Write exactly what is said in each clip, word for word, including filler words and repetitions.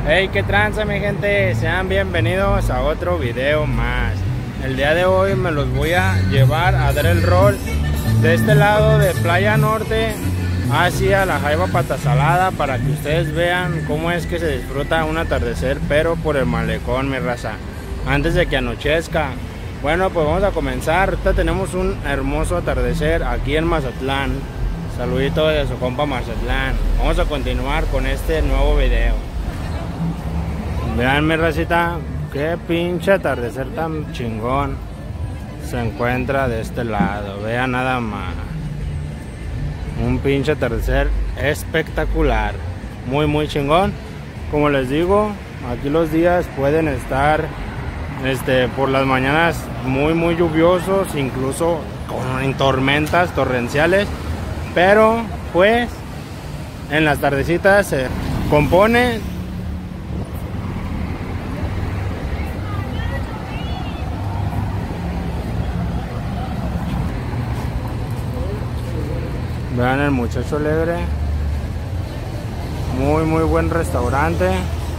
Hey, qué tranza mi gente, sean bienvenidos a otro video más. El día de hoy me los voy a llevar a dar el rol de este lado de Playa Norte hacia la Jaiba Patasalada, para que ustedes vean cómo es que se disfruta un atardecer, pero por el malecón, mi raza, antes de que anochezca. Bueno, pues vamos a comenzar. Ahorita tenemos un hermoso atardecer aquí en Mazatlán. Saludito de su compa Mazatlán. Vamos a continuar con este nuevo video. Vean mi racita, qué pinche atardecer tan chingón se encuentra de este lado. Vean nada más. Un pinche atardecer espectacular. Muy muy chingón. Como les digo, aquí los días pueden estar este, por las mañanas muy muy lluviosos, incluso con tormentas torrenciales. Pero pues en las tardecitas se compone. Vean el muchacho alegre. Muy muy buen restaurante.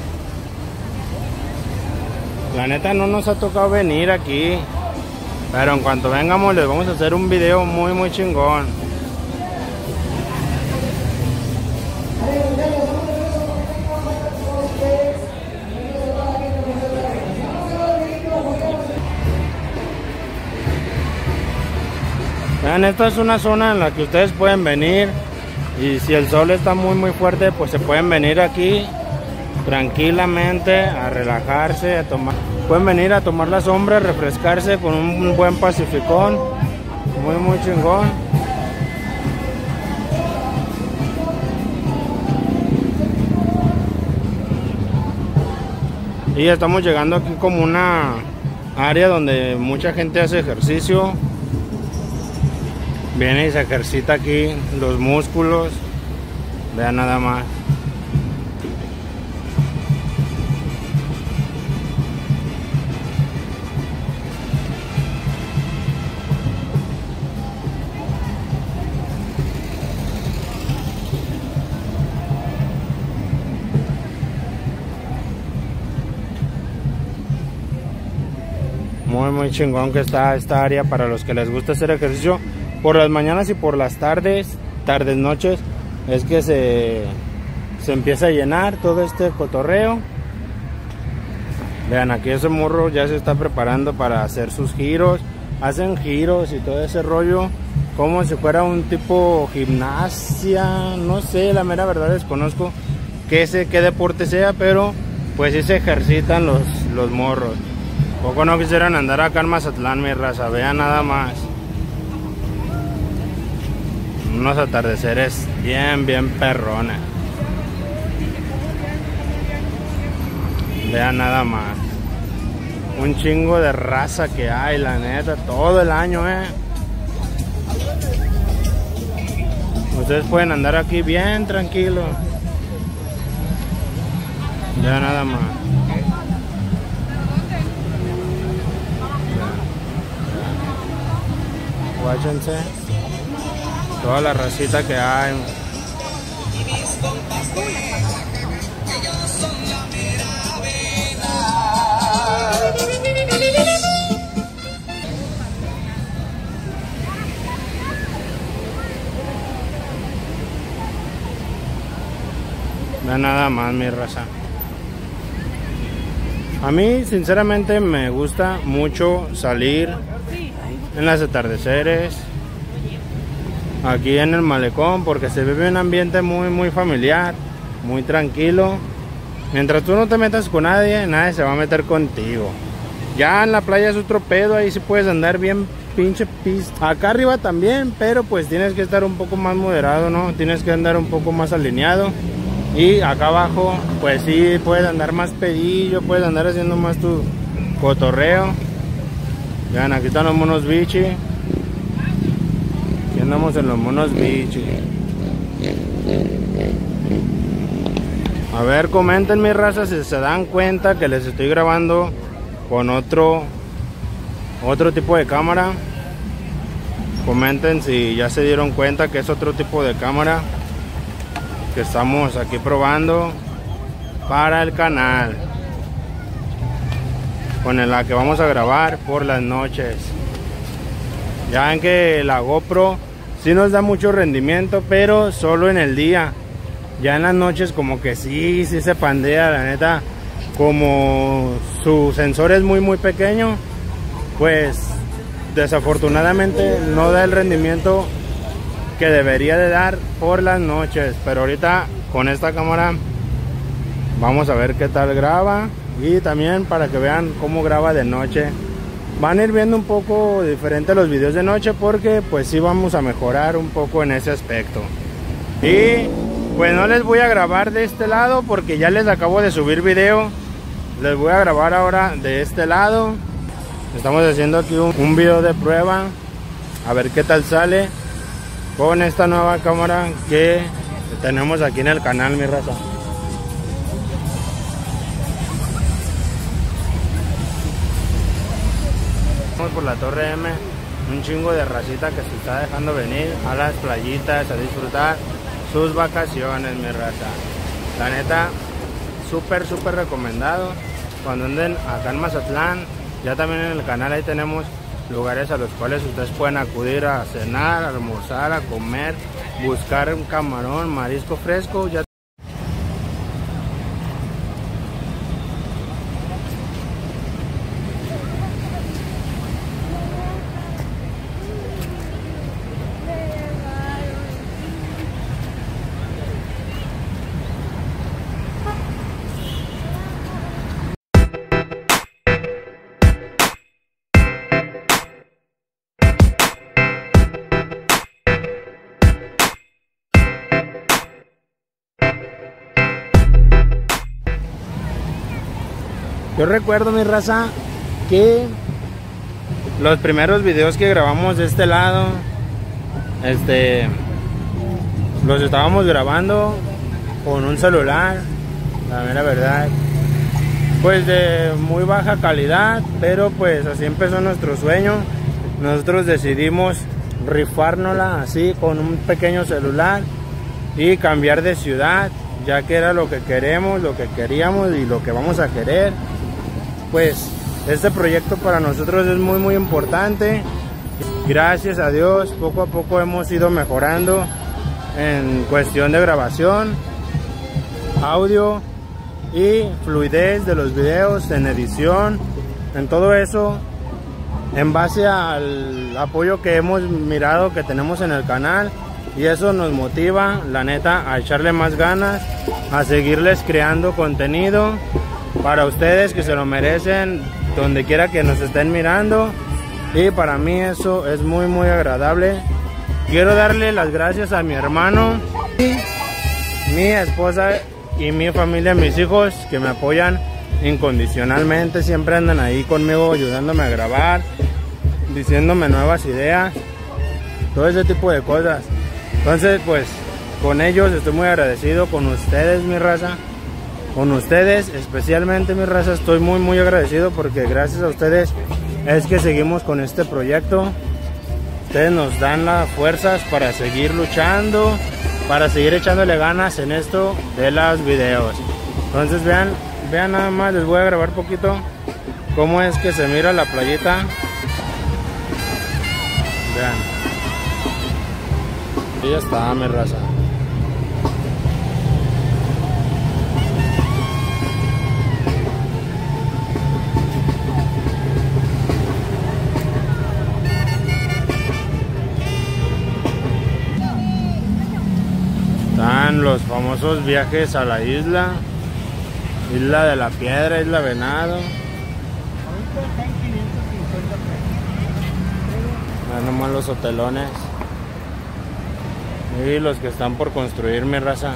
La neta no nos ha tocado venir aquí, pero en cuanto vengamos les vamos a hacer un video muy muy chingón. Vean, esta es una zona en la que ustedes pueden venir, y si el sol está muy muy fuerte, pues se pueden venir aquí tranquilamente a relajarse, a tomar, pueden venir a tomar la sombra, refrescarse con un buen pacificón, muy muy chingón. Y estamos llegando aquí como una área donde mucha gente hace ejercicio. Viene y se ejercita aquí los músculos. Vean nada más. Muy muy chingón que está esta área para los que les gusta hacer ejercicio por las mañanas y por las tardes, tardes, noches. Es que se, se empieza a llenar todo este cotorreo. Vean, aquí ese morro ya se está preparando para hacer sus giros. Hacen giros y todo ese rollo como si fuera un tipo gimnasia. No sé, la mera verdad desconozco qué, sé, qué deporte sea, pero pues sí se ejercitan los, los morros. Poco no quisieran andar acá en Mazatlán, mi raza. Vean nada más. Unos atardeceres bien, bien perrones. Vean nada más. Un chingo de raza que hay, la neta, todo el año, eh. Ustedes pueden andar aquí bien tranquilos. Vean nada más. Guáchense toda la racita que hay. Vean nada más, mi raza. A mí sinceramente me gusta mucho salir en los atardeceres aquí en el malecón, porque se vive un ambiente muy muy familiar, muy tranquilo. Mientras tú no te metas con nadie, nadie se va a meter contigo. Ya en la playa es otro pedo, ahí sí puedes andar bien pinche pista. Acá arriba también, pero pues tienes que estar un poco más moderado, ¿no? Tienes que andar un poco más alineado. Y acá abajo pues sí puedes andar más pedillo, puedes andar haciendo más tu cotorreo. Vean, aquí están los monos bichi. Aquí andamos en los monos bichi. A ver, comenten mi raza si se dan cuenta que les estoy grabando con otro otro tipo de cámara. Comenten si ya se dieron cuenta que es otro tipo de cámara que estamos aquí probando. para el canal, con la que vamos a grabar por las noches. Ya ven que la GoPro sí nos da mucho rendimiento, pero solo en el día. Ya en las noches como que sí, sí se pandea, la neta. Como su sensor es muy muy pequeño, pues desafortunadamente no da el rendimiento que debería de dar por las noches. Pero ahorita con esta cámara vamos a ver qué tal graba, y también para que vean cómo graba de noche. Van a ir viendo un poco diferente los videos de noche, porque pues sí vamos a mejorar un poco en ese aspecto. Y pues no les voy a grabar de este lado porque ya les acabo de subir video. Les voy a grabar ahora de este lado. Estamos haciendo aquí un, un video de prueba, a ver qué tal sale con esta nueva cámara que tenemos aquí en el canal, mi raza. Vamos por la Torre M, un chingo de racita que se está dejando venir a las playitas a disfrutar sus vacaciones, mi raza. La neta, súper súper recomendado cuando anden acá en Mazatlán. Ya también en el canal ahí tenemos lugares a los cuales ustedes pueden acudir a cenar, a almorzar, a comer, buscar un camarón, marisco fresco. Ya yo recuerdo, mi raza, que los primeros videos que grabamos de este lado, este, los estábamos grabando con un celular, la mera verdad, pues de muy baja calidad, pero pues así empezó nuestro sueño. Nosotros decidimos rifárnosla así con un pequeño celular y cambiar de ciudad, ya que era lo que queremos, lo que queríamos y lo que vamos a querer. Pues este proyecto para nosotros es muy muy importante. Gracias a Dios poco a poco hemos ido mejorando en cuestión de grabación, audio y fluidez de los videos, en edición, en todo eso, en base al apoyo que hemos mirado que tenemos en el canal. Y eso nos motiva, la neta, a echarle más ganas, a seguirles creando contenido para ustedes que se lo merecen, donde quiera que nos estén mirando. Y para mí eso es muy muy agradable. Quiero darle las gracias a mi hermano, mi esposa y mi familia, mis hijos, que me apoyan incondicionalmente. Siempre andan ahí conmigo ayudándome a grabar, diciéndome nuevas ideas, todo ese tipo de cosas. Entonces pues con ellos estoy muy agradecido, con ustedes, mi raza. Con ustedes, especialmente, mi raza, estoy muy muy agradecido, porque gracias a ustedes es que seguimos con este proyecto. Ustedes nos dan las fuerzas para seguir luchando, para seguir echándole ganas en esto de los videos. Entonces vean, vean nada más, les voy a grabar poquito cómo es que se mira la playita. Vean. Y ya está, mi raza. Están los famosos viajes a la isla, Isla de la Piedra, Isla Venado. Vean nomás los hotelones y los que están por construir, mi raza.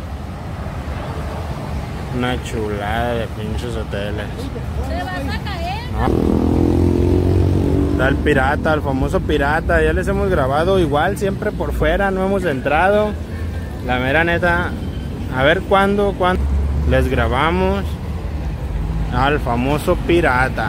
Una chulada de pinches hoteles. ¿Te vas a caer? No. Está el pirata, el famoso pirata. Ya les hemos grabado igual, siempre por fuera, no hemos entrado. La mera neta, a ver cuándo, cuándo les grabamos al famoso pirata.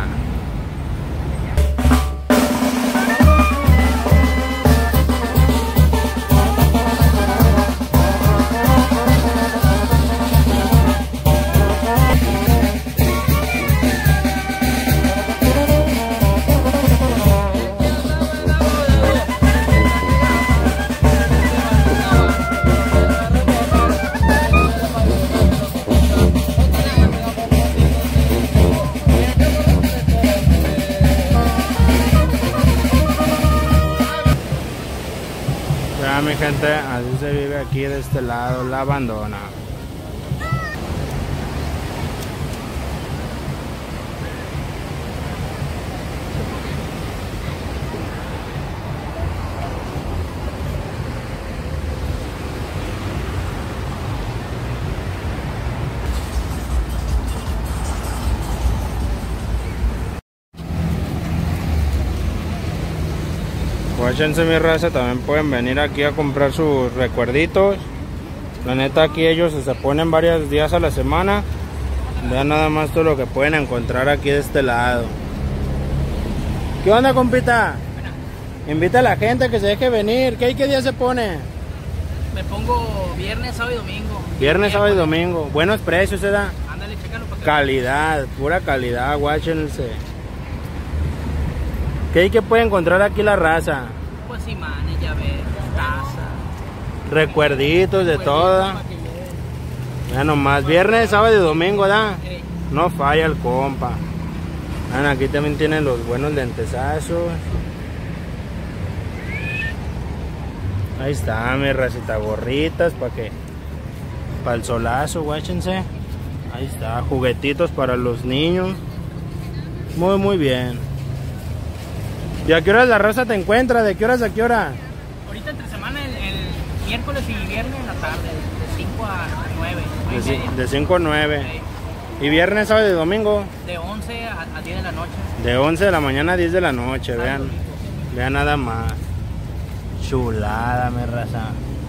mi gente, así se vive aquí de este lado, la Abandona. Guáchense mi raza, también pueden venir aquí a comprar sus recuerditos. La neta aquí ellos se ponen varios días a la semana. Vean nada más todo lo que pueden encontrar aquí de este lado. ¿Qué onda, compita? Invita a la gente que se deje venir. ¿Qué, qué día se pone? Me pongo viernes, sábado y domingo. Viernes, sábado y domingo. Buenos precios, ¿se da? Ándale, chécalo para que... Calidad, pura calidad, guáchense. ¿Qué hay que puede encontrar aquí la raza? Pues imanes, llaveros, tazas. Recuerditos de todo. Ya nomás, viernes, sábado y domingo, ¿verdad? Eh, No falla el compa. Vean, aquí también tienen los buenos lentesazos. Ahí está, mi racita, gorritas para que para el solazo, guáchense. Ahí está, juguetitos para los niños. Muy, muy bien. ¿Y a qué horas la raza te encuentra? ¿De qué horas a qué hora? ahorita entre semana, el, el miércoles y viernes en la tarde, de cinco a nueve. De, nueve y media. ci- de cinco a nueve. Sí. ¿Y viernes, sábado y domingo? De once a, a diez de la noche. De once de la mañana a diez de la noche, vean. Vean nada más. Chulada, mi raza.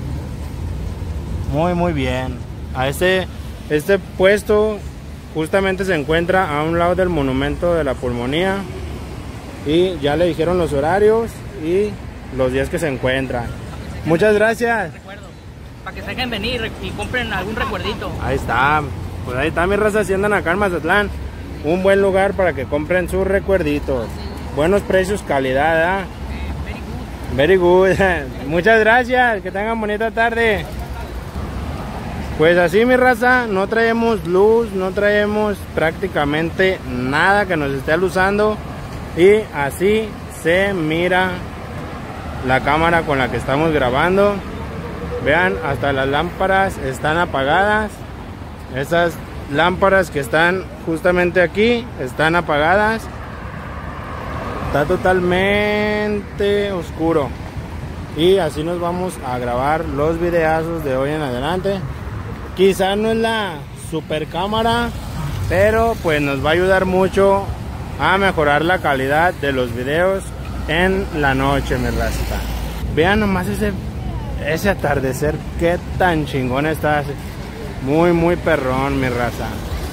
Muy, muy bien. A este, este puesto justamente se encuentra a un lado del monumento de la pulmonía. Y ya le dijeron los horarios y los días que se encuentran. Muchas gracias. Recuerdo. Para que se dejen venir y compren algún recuerdito. Ahí está. Pues ahí está mi raza, si andan acá en Mazatlán. Un buen lugar para que compren sus recuerditos. Buenos precios, calidad, ¿eh? Very good. Muchas gracias. Que tengan bonita tarde. Pues así mi raza, no traemos luz, no traemos prácticamente nada que nos esté alusando. Y así se mira la cámara con la que estamos grabando. Vean, hasta las lámparas están apagadas. Esas lámparas que están justamente aquí están apagadas. Está totalmente oscuro. Y así nos vamos a grabar los videazos de hoy en adelante. Quizá no es la super cámara, pero pues nos va a ayudar mucho a mejorar la calidad de los videos en la noche, mi racita. Vean nomás ese, ese atardecer, qué tan chingón está. Muy, muy perrón, mi raza.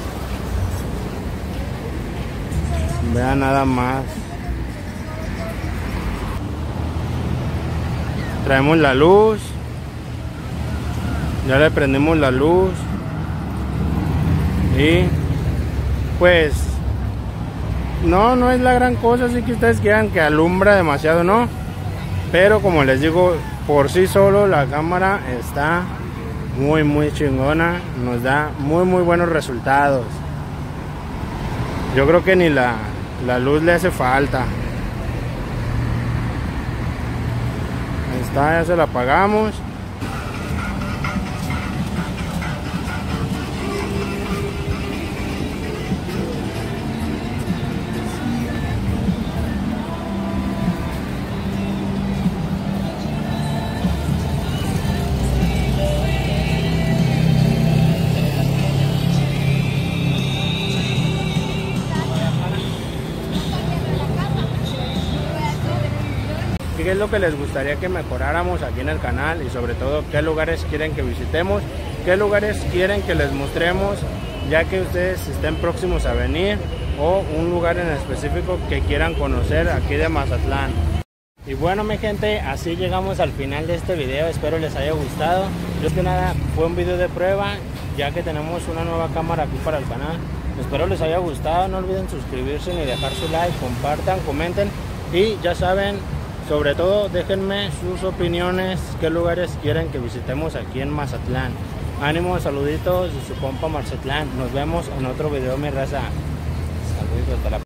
Vean nada más. Traemos la luz. Ya le prendimos la luz. Y pues no, no es la gran cosa, así que ustedes quieran que alumbra demasiado, ¿no? Pero como les digo, por sí solo la cámara está muy, muy chingona. Nos da muy, muy buenos resultados. Yo creo que ni la, la luz le hace falta. Ahí está, ya se la apagamos. ¿Qué es lo que les gustaría que mejoráramos aquí en el canal? Y sobre todo, ¿qué lugares quieren que visitemos? ¿Qué lugares quieren que les mostremos? Ya que ustedes estén próximos a venir, o un lugar en específico que quieran conocer aquí de Mazatlán. Y bueno, mi gente, así llegamos al final de este video. Espero les haya gustado. Yo que nada, fue un video de prueba, ya que tenemos una nueva cámara aquí para el canal. Espero les haya gustado. No olviden suscribirse ni dejar su like, compartan, comenten. Y ya saben, sobre todo déjenme sus opiniones, qué lugares quieren que visitemos aquí en Mazatlán. Ánimo, saluditos de su compa Mazatlán. Nos vemos en otro video, mi raza. Saluditos, hasta la próxima.